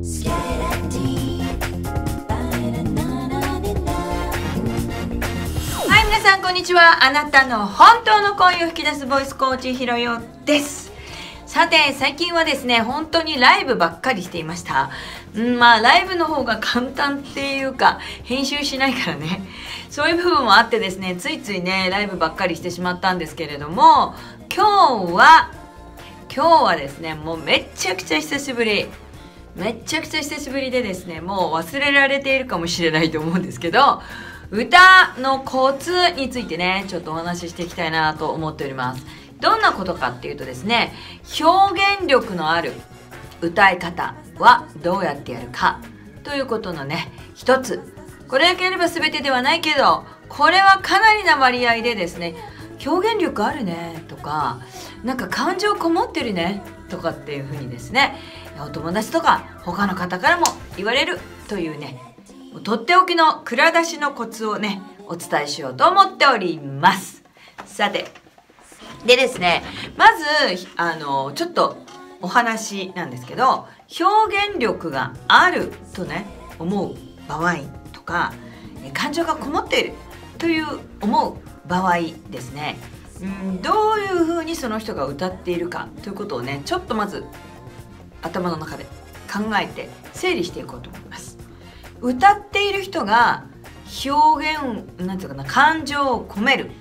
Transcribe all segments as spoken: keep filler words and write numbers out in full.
はい、皆さんこんにちは。あなたの本当の声を引き出すボイスコーチひろよです。さて、最近はですね、本当にライブばっかりしていました。うん、まあライブの方が簡単っていうか、編集しないからね、そういう部分もあってですね、ついついねライブばっかりしてしまったんですけれども、今日は今日はですね、もうめっちゃくちゃ久しぶりめっちゃくちゃ久しぶりでですね、もう忘れられているかもしれないと思うんですけど、歌のコツについてね、ちょっとお話ししていきたいなと思っております。どんなことかっていうとですね、表現力のある歌い方はどうやってやるかということのね、一つ。これだけやれば全てではないけど、これはかなりな割合でですね、表現力あるねとか、なんか感情こもってるねとかっていう風にですね、お友達とか他の方からも言われるというね、とっておきの蔵出しのコツをね、お伝えしようと思っております。さて、でですね、まずあのちょっとお話なんですけど、表現力があるとね思う場合とか、感情がこもっているという思う場合ですね、うん、どういうふうにその人が歌っているかということをね、ちょっとまず頭の中で考えて整理していこうと思います。歌っている人が表現、なんていうかな、感情を込める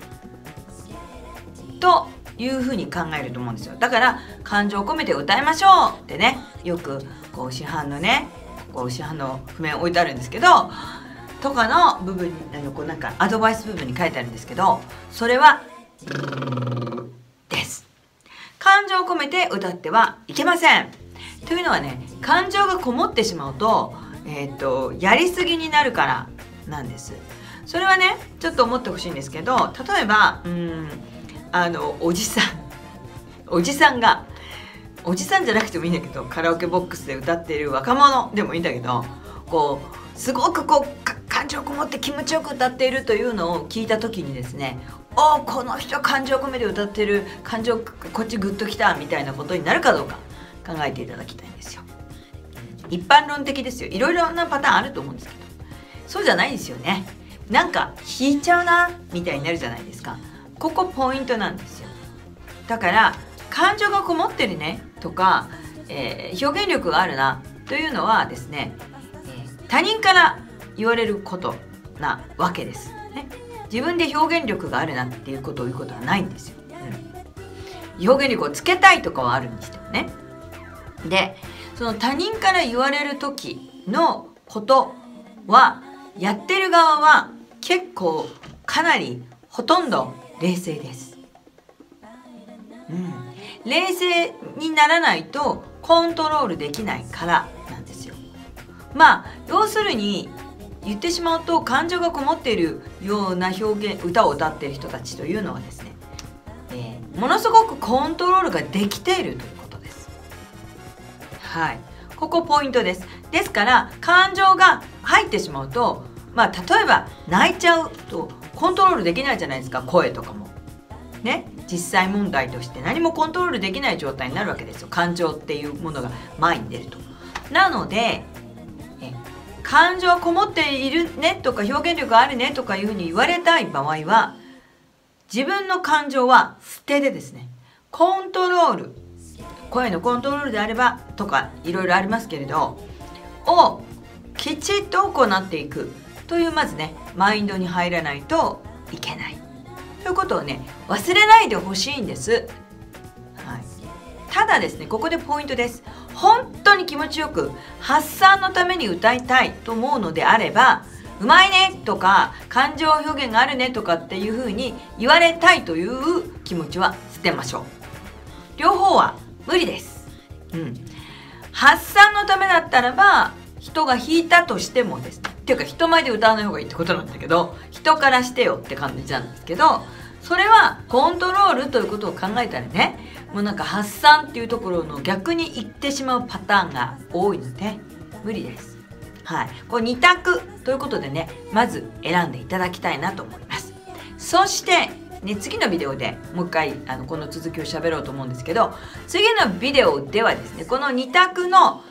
というふうに考えると思うんですよ。だから感情を込めて歌いましょうってね、よくこう市販のね、こう市販の譜面置いてあるんですけどとかの部分に、あのこうなんかアドバイス部分に書いてあるんですけど、それはです。感情を込めて歌ってはいけません。というのはね、感情がこもってしまうと、えーと、やりすぎになるからなんです。それはね、ちょっと思ってほしいんですけど、例えば、うーん、あの、おじさん、おじさんが、おじさんじゃなくてもいいんだけど、カラオケボックスで歌っている若者でもいいんだけど、こう、すごくこう、感情こもって気持ちよく歌っているというのを聞いた時にですね、おー、この人感情込めて歌ってる、感情こっちグッときたみたいなことになるかどうか考えていただきたいんですよ。一般論的ですよ。いろいろなパターンあると思うんですけど、そうじゃないですよね。なんか弾いちゃうなみたいになるじゃないですか。ここポイントなんですよ。だから感情がこもってるねとか、えー、表現力があるなというのはですね、えー、他人から言われることなわけですね。自分で表現力があるなっていうことを言うことはないんですよ。うん、表現力をつけたいとかはあるにしてもね。で、その他人から言われる時のことは、やってる側は結構かなりほとんど冷静です。うん、冷静にならないとコントロールできないからなんですよ。まあ要するに言ってしまうと、感情がこもっているような表現、歌を歌っている人たちというのはですね、えー、ものすごくコントロールができているということです。はい、ここポイントです。ですから感情が入ってしまうと、まあ例えば泣いちゃうとコントロールできないじゃないですか。声とかもね、実際問題として何もコントロールできない状態になるわけですよ。感情っていうものが前に出ると。なのでえ感情こもっているねとか、表現力あるねとかいうふうに言われたい場合は、自分の感情は捨てでですね、コントロール、声のコントロールであればとかいろいろありますけれど、をきちっと行っていくという、まずねマインドに入らないといけないということをね、忘れないでほしいんです。はい、ただですね、ここでポイントです。本当に気持ちよく発散のために歌いたいと思うのであれば、うまいねとか感情表現があるねとかっていうふうに言われたいという気持ちは捨てましょう。両方は無理です。うん、発散のためだったらば、人が弾いたとしてもですね、っていうか人前で歌わない方がいいってことなんだけど、人からしてよって感じなんですけど、それはコントロールということを考えたらね、もうなんか発散っていうところの逆に行ってしまうパターンが多いので無理です。はい、これに択ということでね、まず選んでいただきたいなと思います。そしてね、次のビデオでもう一回あのこの続きを喋ろうと思うんですけど、次のビデオではですね、このに択の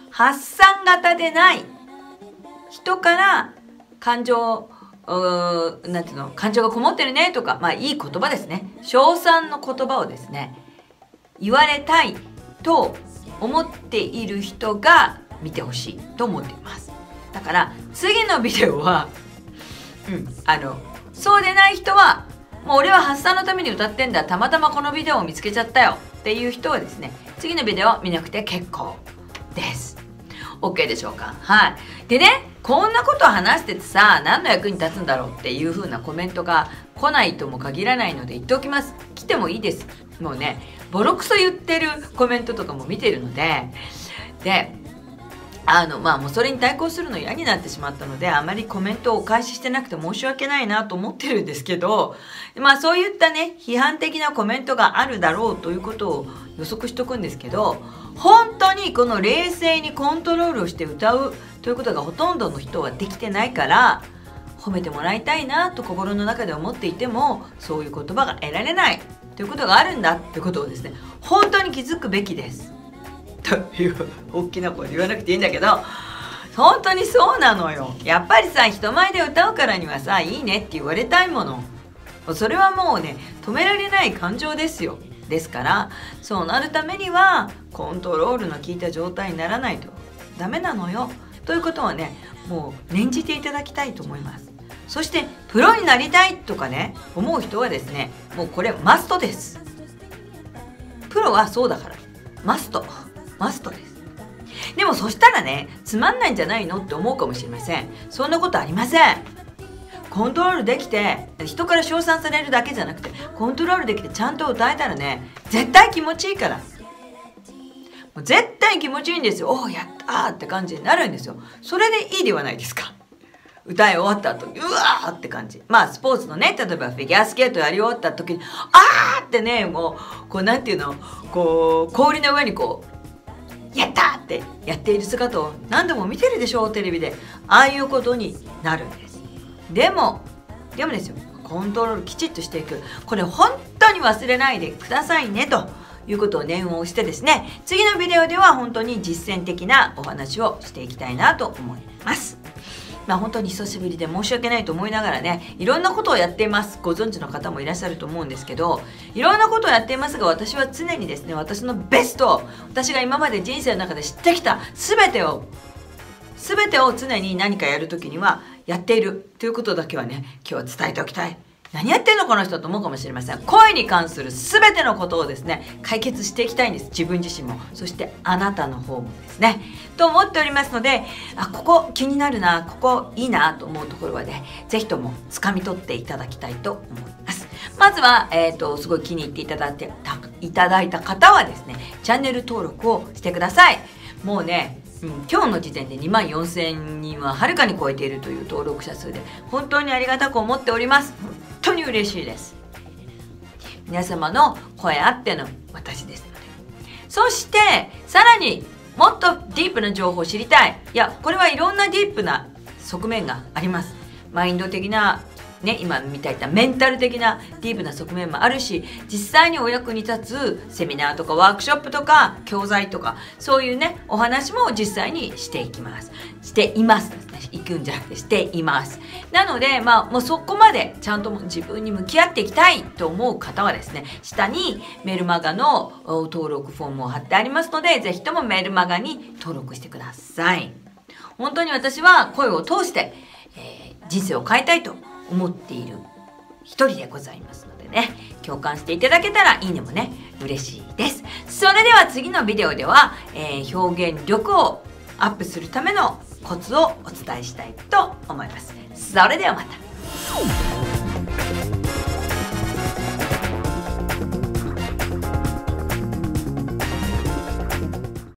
発散型でない人から感情、うーなんていうの、感情がこもってるねとか、まあいい言葉ですね。称賛の言葉をですね、言われたいと思っている人が見てほしいと思っています。だから次のビデオは、うん、あの、そうでない人は、もう俺は発散のために歌ってんだ、たまたまこのビデオを見つけちゃったよっていう人はですね、次のビデオを見なくて結構です。OK でしょうか。はい。でね、こんなことを話しててさ、何の役に立つんだろうっていう風なコメントが来ないとも限らないので言っておきます。来てもいいです。もうね、ボロクソ言ってるコメントとかも見てるので、で、あの、まあもうそれに対抗するの嫌になってしまったので、あまりコメントをお返ししてなくて申し訳ないなと思ってるんですけど、まあそういったね、批判的なコメントがあるだろうということを予測しとくんですけど、本当にこの冷静にコントロールをして歌うということがほとんどの人はできてないから、褒めてもらいたいなと心の中で思っていても、そういう言葉が得られないということがあるんだってことをですね、本当に気づくべきです。という大きな声で言わなくていいんだけど、本当にそうなのよ。やっぱりさ、人前で歌うからにはさ、いいねって言われたいもの。それはもうね、止められない感情ですよ。ですから、そうなるためにはコントロールの効いた状態にならないとダメなのよ。ということはね、もう念じていただきたいと思います。そしてプロになりたいとかね、思う人はですね、もうこれマストです。プロはそうだからマストマストです。でもそしたらね、つまんないんじゃないのって思うかもしれません。そんなことありません。コントロールできて、人から称賛されるだけじゃなくて、コントロールできてちゃんと歌えたらね、絶対気持ちいいから。もう絶対気持ちいいんですよ。おお、やったーって感じになるんですよ。それでいいではないですか。歌い終わった後、うわーって感じ。まあ、スポーツのね、例えばフィギュアスケートやり終わった時に、あーってね、もう、こうなんていうの、こう、氷の上にこう、やったーってやっている姿を何度も見てるでしょう、テレビで。ああいうことになるんです。でも、でもですよ、コントロールきちっとしていく。これ本当に忘れないでくださいね、ということを念を押してですね、次のビデオでは本当に実践的なお話をしていきたいなと思います。まあ本当に久しぶりで申し訳ないと思いながらね、いろんなことをやっています。ご存知の方もいらっしゃると思うんですけど、いろんなことをやっていますが、私は常にですね、私のベスト、私が今まで人生の中で知ってきた全てを、全てを常に何かやるときにはやっているということだけはね、今日は伝えておきたい。何やってんのこの人と思うかもしれません。恋に関する全てのことをですね、解決していきたいんです。自分自身も、そしてあなたの方もですね、と思っておりますので、あ、ここ気になるな、ここいいなと思うところはね、ぜひとも掴み取っていただきたいと思います。まずは、えっと、すごい気に入っていただいてた、いただいた方はですね、チャンネル登録をしてください。もうね、うん、今日の時点でにまんよんせんにんははるかに超えているという登録者数で、本当にありがたく思っております。本当に嬉しいです。皆様の声あっての私ですので。そしてさらにもっとディープな情報を知りたい。いや、これはいろんなディープな側面があります。マインド的なね、今見たいったメンタル的なディープな側面もあるし、実際にお役に立つセミナーとかワークショップとか教材とか、そういうね、お話も実際にしていきます。していますですね。行くんじゃなくてしています。なので、まあ、もうそこまでちゃんと自分に向き合っていきたいと思う方はですね、下にメルマガの登録フォームを貼ってありますので、ぜひともメルマガに登録してください。本当に私は声を通して、えー、人生を変えたいと思っている一人でございますのでね、共感していただけたらいいねもね、嬉しいです。それでは次のビデオでは、えー、表現力をアップするためのコツをお伝えしたいと思います。それではまた。